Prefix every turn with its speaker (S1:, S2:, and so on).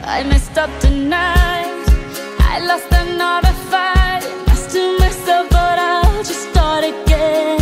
S1: I messed up tonight. I lost another fight. Lost to myself, but I'll just start again.